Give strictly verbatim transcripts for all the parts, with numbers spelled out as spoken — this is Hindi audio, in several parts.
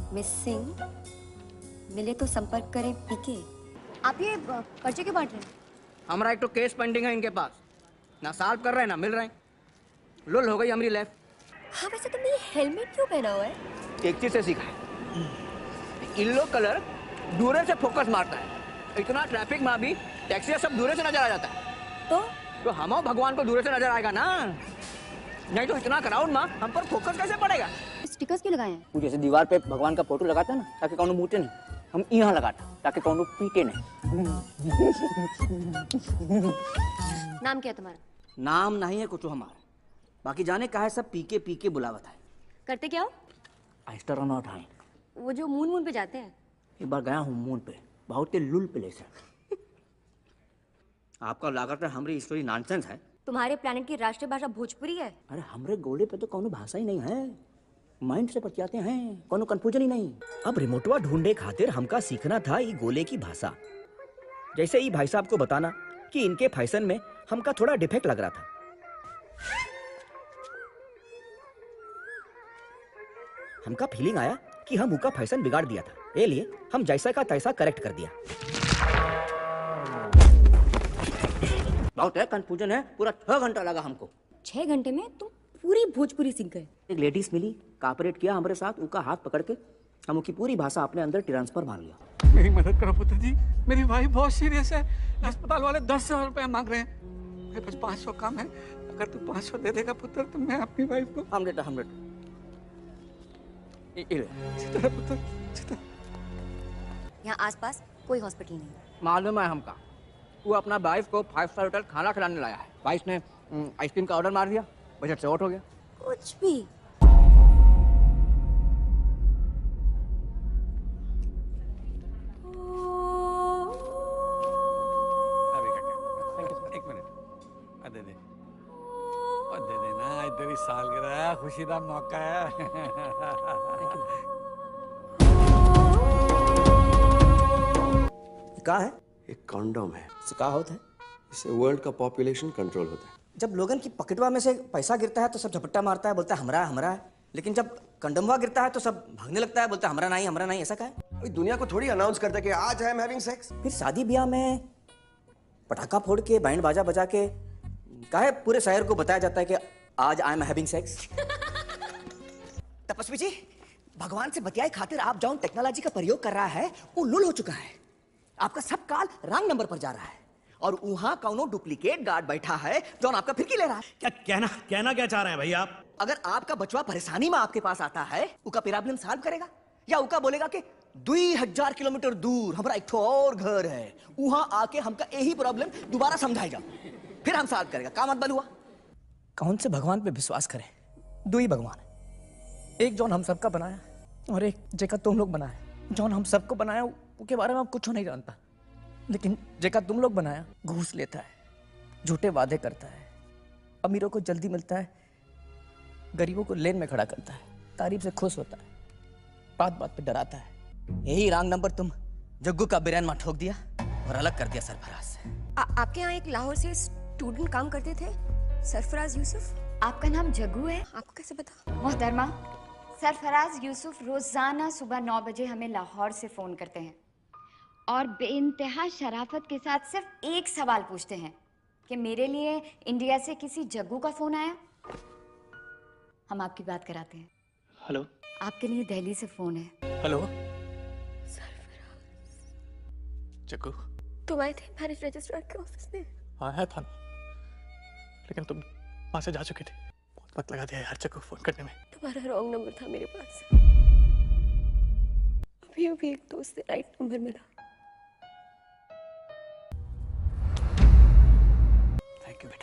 मिसिंग मिले तो संपर्क करें पीके। आप ये पर्चे क्यों बांट रहे हैं? हमारा एक तो केस पेंडिंग है इनके पास, ना सॉल्व कर रहे हैं ना मिल रहे हैं। लुल हो गई हमारी लाइफ। हाँ वैसे तुमने ये हेलमेट क्यों पहना हुआ है? एक चीज से सीखा है, येलो कलर दूर से फोकस मारता है। इतना ट्रैफिक में भी टैक्सी सब दूर से नजर आ जाता है। तो तो हम भगवान को दूर से नजर आएगा ना, नहीं तो इतना क्राउड में हम पर फोकस कैसे पड़ेगा? स्टिकर्स क्यों लगाए हैं? जैसे दीवार पे भगवान का फोटो लगाता है ना ताकि कौन मूटे नहीं, हम यहाँ लगाता ताकि कौन पीटे नहीं। नाम क्या है तुम्हारा? नाम नहीं है कुछ हमारा, बाकी जाने का है सब पीके पीके बुलावत है। करते क्या हो? एस्ट्रोनॉट हैं। वो जो मून मून पे जाते हैं। एक बार गया हूँ मून पे, बहुत ही लुल प्लेस है। आपका लागत है हमारी स्टोरी नॉनसेंस है। तुम्हारे प्लेनेट की राष्ट्रीय भाषा भोजपुरी है। अरे हमरे गोले पे तो कोनो भाषा ही नहीं है, माइंड से बतियाते हैं, कोनो कंफ्यूजन ही नहीं। अब रिमोटवा ढूंढे खातिर हमका सीखना था ई गोले की भाषा। जैसे ई भाई साहब को बताना कि इनके फैशन में हमका थोड़ा डिफेक्ट लग रहा था। हमका फीलिंग आया कि हम उनका फैशन बिगाड़ दिया था, ये लिए हम जैसा का तैसा करेक्ट कर दिया। बहुत है कंफ्यूजन है, पूरा छह घंटा लगा हमको। छह घंटे में तुम पूरी भोजपुरी सीख गए। एक लेडीज मिली, कॉपरेट किया हमारे साथ, उनका हाथ पकड़ के हम उनकी पूरी भाषा अपने अंदर ट्रांसफर मार लिया। मेरी मदद करो पुत्र जी, मेरी वाइफ बहुत सीरियस है। अस्पताल वाले दस हजार रुपया मांग रहे हैं, मेरे पास पाँच सौ कम है। अगर तू पाँच सौ दे देगा पुत्र तो मैं अपनी वाइफ को। हम देता हम देता चित्र पुत्र चित्र। यहाँ आसपास कोई हॉस्पिटल नहीं है। मालूम है हमका, वो अपना वाइफ को फाइव स्टार होटल खाना खिलाने लाया है। वाइफ ने आइसक्रीम का ऑर्डर मार दिया, बजट से आउट हो गया। कुछ भी। एक मिनट, दे दे दे देना, इधर ही सालगिरह है, खुशी का मौका है। का है? एक कॉन्डोम है, इससे का होता है? इससे वर्ल्ड का पॉपुलेशन कंट्रोल होता है। जब लोगन की पॉकेटवा में से पैसा गिरता है तो सब झपट्टा मारता है, बोलता है हमरा हमरा है, लेकिन जब कंडमवा गिरता है तो सब भागने लगता है, बोलता है हमरा नहीं हमरा नहीं। ऐसा का है? अभी दुनिया को थोड़ी अनाउंस करता है कि आज आई एम हैविंग सेक्स। फिर शादी ब्याह में पटाखा फोड़ के बैंड बाजा बजा के काहे पूरे शहर को बताया जाता है कि आज आई एम हैविंग सेक्स? तपस्वी जी, भगवान से बतियाए खातिर आप जौन टेक्नोलॉजी का प्रयोग कर रहा है वो लुल हो चुका है। आपका सब काल रंग नंबर पर जा रहा है और वहां कौनो डुप्लीकेट गार्ड बैठा है जौन आपका फिरकी ले रहा है। क्या कहना कहना क्या चाह रहे हैं भाई आप? अगर आपका बचवा परेशानी में आपके पास आता है, उसका प्रॉब्लम सॉल्व करेगा या उका बोलेगा कि दुई हजार किलोमीटर दूर हमारा एक और घर है, वहां आके हमका यही प्रॉब्लम दोबारा समझाएगा, फिर हम सॉल्व करेगा। काम मतलब हुआ। कौन से भगवान पे विश्वास करें? दो ही भगवान, एक जौन हम सबका बनाया और एक जेका तुम लोग बनाया। जौन हम सबको बनाया उसके बारे में आप कुछ नहीं जानता, लेकिन जेका तुम लोग बनाया घूस लेता है, झूठे वादे करता है, अमीरों को जल्दी मिलता है, गरीबों को लेन में खड़ा करता है, तारीफ से खुश होता है, बात बात पे डराता है। यही रॉन्ग नंबर तुम जग्गू का बिरयान में ठोक दिया और अलग कर दिया सरफराज से। आ, आपके यहाँ एक लाहौर से स्टूडेंट काम करते थे, सरफराज यूसुफ। आपका नाम जग्गू है? आपको कैसे पता? मोहतरमा, सरफराज यूसुफ रोजाना सुबह नौ बजे हमें लाहौर से फोन करते हैं और बेइंतहा शराफत के साथ सिर्फ एक सवाल पूछते हैं कि मेरे लिए इंडिया से किसी जग्गू का फोन आया? हम आपकी बात कराते हैं। हेलो, आपके लिए दिल्ली से फोन है। हेलो सरफराज, जग्गू। तुम आए थे मैरिज रजिस्ट्रार के ऑफिस में? आया था, लेकिन तुम वहां से जा चुके थे। बहुत वक्त लगा दिया यार जग्गू फोन करने में। तुम्हारा रॉन्ग नंबर था मेरे पास। अभी अभी एक दोस्त से राइट नंबर मिला। थैंक यू बेटा।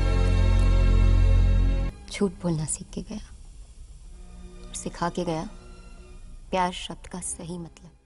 झूठ बोलना सीख के गया और सिखा के गया प्यार शब्द का सही मतलब।